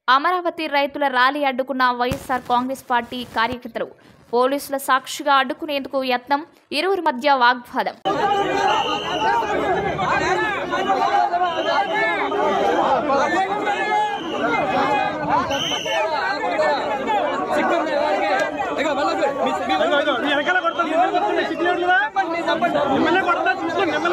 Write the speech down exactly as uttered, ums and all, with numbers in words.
అమరావతి రైతుల ర్యాలీ అడ్డుకున్న వైఎస్ఆర్ కాంగ్రెస్ పార్టీ కార్యకర్తలు పోలీసుల సాక్షిగా అడ్డుకునేందుకు యత్నం, ఇరువురి మధ్య వాగ్వాదం. వెనకాల